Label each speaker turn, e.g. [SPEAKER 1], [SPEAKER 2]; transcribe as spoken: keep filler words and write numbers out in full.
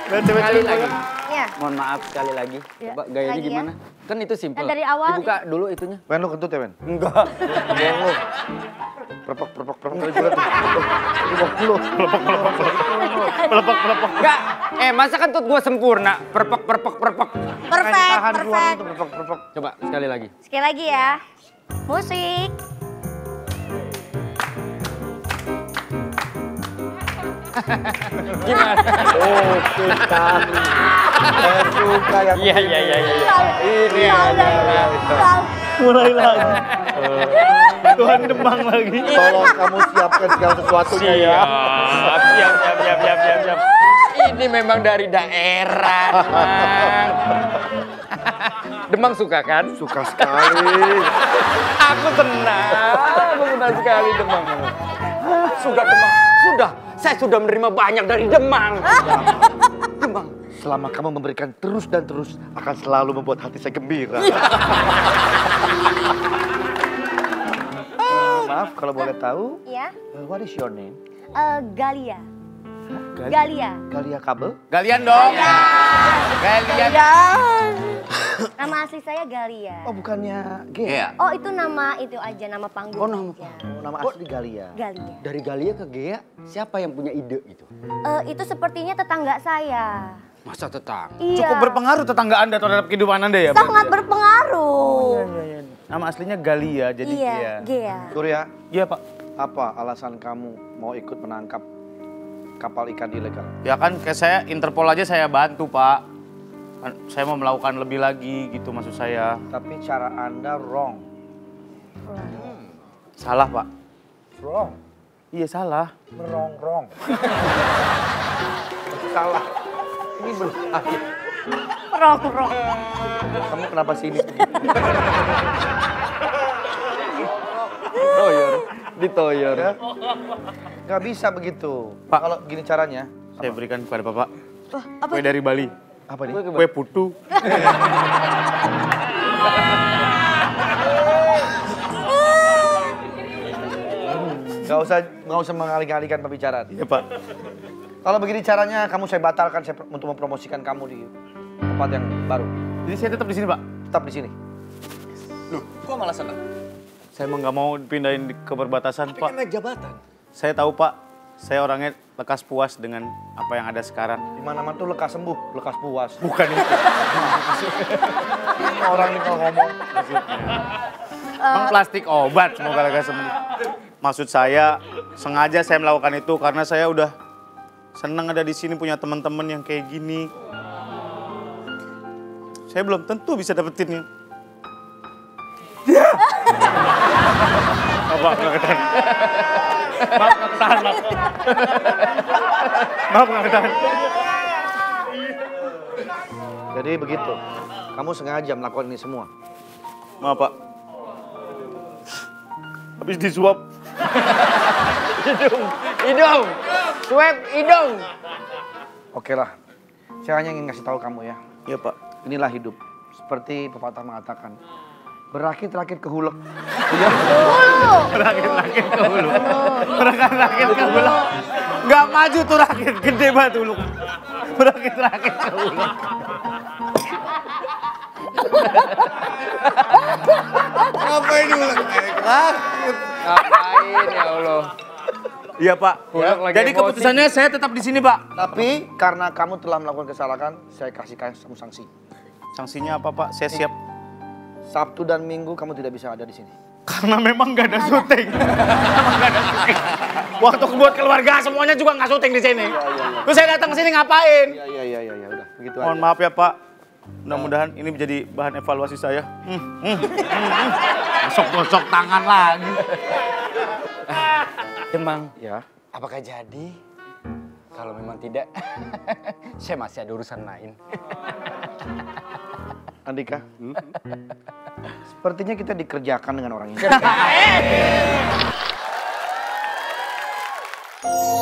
[SPEAKER 1] Sekali lagi.
[SPEAKER 2] Ya.
[SPEAKER 1] Mohon maaf sekali lagi.
[SPEAKER 2] Ya,
[SPEAKER 1] Coba gayanya
[SPEAKER 2] lagi ya.
[SPEAKER 1] gimana? Kan itu simpel.
[SPEAKER 2] Nah, dari awal
[SPEAKER 1] Dibuka dulu itunya.
[SPEAKER 3] Ben lu kentut ya Ben?
[SPEAKER 1] Enggak.
[SPEAKER 3] Bohong lu. Perpek perpek perpek dari gue tuh. Bohong lu. Perpek perpek perpek perpek.
[SPEAKER 1] Enggak. Eh, masa kentut gua sempurna? Perpek perpek perpek.
[SPEAKER 2] Perfect,
[SPEAKER 3] Tahan keluar
[SPEAKER 2] perfect.
[SPEAKER 3] itu perpek perpek.
[SPEAKER 1] Coba sekali lagi.
[SPEAKER 2] Sekali lagi ya. Musik.
[SPEAKER 1] Gimana?
[SPEAKER 3] Oke sekali. Saya suka yang
[SPEAKER 1] Iya iya iya iya.
[SPEAKER 3] ini.
[SPEAKER 4] Mulai lagi. Tuhan Demang lagi.
[SPEAKER 3] Tolong kamu siapkan segala sesuatunya ya.
[SPEAKER 1] Siap, siap, siap, siap, siap, siap, siap. Ini memang dari daerah, Demang. Demang suka kan?
[SPEAKER 3] Suka sekali.
[SPEAKER 1] Aku tenang, aku tenang sekali Demang. Sudah Demang, sudah. Saya sudah menerima banyak dari Demang. Demang.
[SPEAKER 3] Selama kamu memberikan terus dan terus akan selalu membuat hati saya gembira. Uh, maaf kalau boleh tahu,
[SPEAKER 2] Ya.
[SPEAKER 3] uh, what is your name?
[SPEAKER 2] Eh, Galia.
[SPEAKER 3] Gal-
[SPEAKER 2] Galia.
[SPEAKER 3] Galia Kabel?
[SPEAKER 1] Galian dong. Galian.
[SPEAKER 2] Nama asli saya Galia.
[SPEAKER 3] Oh bukannya G?
[SPEAKER 1] Iya.
[SPEAKER 2] Oh itu nama itu aja, nama panggung
[SPEAKER 1] Oh, nama
[SPEAKER 2] aja.
[SPEAKER 3] Oh, nama asli Galia.
[SPEAKER 2] Galia.
[SPEAKER 1] Dari Galia ke Gea, siapa yang punya ide itu?
[SPEAKER 2] Eh, itu sepertinya tetangga saya.
[SPEAKER 1] Masa tetang?
[SPEAKER 2] Iya.
[SPEAKER 4] Cukup berpengaruh tetangga Anda terhadap kehidupan Anda ya?
[SPEAKER 2] Sangat berpengaruh.
[SPEAKER 4] Iya, iya. Nama aslinya Galia, jadi
[SPEAKER 2] Iya,
[SPEAKER 4] Gia.
[SPEAKER 2] Gea.
[SPEAKER 3] Surya,
[SPEAKER 4] Iya Pak.
[SPEAKER 3] apa alasan kamu mau ikut menangkap kapal ikan ilegal?
[SPEAKER 4] Ya kan kayak saya Interpol aja saya bantu Pak. Kan saya mau melakukan lebih lagi gitu maksud saya.
[SPEAKER 3] Tapi cara Anda wrong.
[SPEAKER 4] Salah Pak.
[SPEAKER 3] Wrong.
[SPEAKER 4] Iya salah.
[SPEAKER 3] Wrong, wrong. Salah. Ini belum. Ah, iya.
[SPEAKER 2] Rong, rong.
[SPEAKER 3] Kamu kenapa sini?
[SPEAKER 1] Toyor, ditoyor.
[SPEAKER 3] Ya? Gak bisa begitu.
[SPEAKER 4] Pak.
[SPEAKER 3] Kalau gini caranya.
[SPEAKER 4] Saya berikan kepada Bapak.
[SPEAKER 2] Wah, apa?
[SPEAKER 4] Kue dari Bali.
[SPEAKER 3] Apa nih?
[SPEAKER 4] Kue putu.
[SPEAKER 3] Gak usah, gak usah mengalih-alihkan pembicaraan.
[SPEAKER 4] Iya Pak.
[SPEAKER 3] Kalau begini caranya, kamu saya batalkan saya pro- untuk mempromosikan kamu di tempat yang baru.
[SPEAKER 4] Jadi saya tetap di sini Pak.
[SPEAKER 3] Tetap di sini.
[SPEAKER 5] Loh, kok malah senang?
[SPEAKER 4] Saya emang nggak mau pindahin di- ke perbatasan
[SPEAKER 5] Tapi
[SPEAKER 4] Pak.
[SPEAKER 5] kan naik jabatan.
[SPEAKER 4] Saya tahu Pak. Saya orangnya lekas puas dengan apa yang ada sekarang.
[SPEAKER 3] Di mana-mana tuh lekas sembuh, lekas puas.
[SPEAKER 4] Bukan itu.
[SPEAKER 3] Ini orang nih kalau ngomong.
[SPEAKER 4] Emang plastik obat semoga lekas sembuh. Maksud saya sengaja saya melakukan itu karena saya udah senang ada di sini punya teman-teman yang kayak gini. Saya belum tentu bisa dapetin yang Bapak nggak ketahan. Maaf nggak ketahan, Maaf. Maaf nggak ketahan.
[SPEAKER 3] Jadi begitu. Kamu sengaja melakukan ini semua.
[SPEAKER 4] Maaf Pak. Habis disuap.
[SPEAKER 1] Hidung, hidung, swab hidung.
[SPEAKER 3] Oke lah. Saya hanya ingin ngasih tahu kamu ya.
[SPEAKER 4] Iya Pak.
[SPEAKER 3] Inilah hidup. Seperti pepatah mengatakan. Berakit-rakit ke hulek.
[SPEAKER 4] Rakit-rakit ke hulu. Rakit-rakit ke hulu. Nggak maju tuh rakit, gede banget hulu. Rakit-rakit ke hulu.
[SPEAKER 5] Ngapain diulang?
[SPEAKER 1] Ngapain ya Allah?
[SPEAKER 4] Iya Pak.
[SPEAKER 1] Huluk lagi
[SPEAKER 4] Jadi
[SPEAKER 1] emosi.
[SPEAKER 4] keputusannya saya tetap di sini Pak.
[SPEAKER 3] Tapi karena kamu telah melakukan kesalahan, saya kasih kamu sanksi.
[SPEAKER 4] Sanksinya apa Pak? Saya siap.
[SPEAKER 3] Sabtu dan Minggu kamu tidak bisa ada di sini.
[SPEAKER 4] Karena memang nggak ada syuting. Memang nggak ada syuting. Waktu buat keluarga semuanya juga nggak syuting di sini. Terus saya datang ke sini ngapain?
[SPEAKER 3] Iya iya iya iya ya, udah begitu
[SPEAKER 4] Mohon
[SPEAKER 3] aja.
[SPEAKER 4] maaf ya Pak. Mudah-mudahan ini menjadi bahan evaluasi saya. Hmm, hmm, hmm, hmm. Gosok-gosok tangan lagi.
[SPEAKER 1] Demang,
[SPEAKER 3] Ya.
[SPEAKER 1] apakah jadi? Kalau memang tidak, saya masih ada urusan lain.
[SPEAKER 3] Andika. Sepertinya kita dikerjakan dengan orang ini.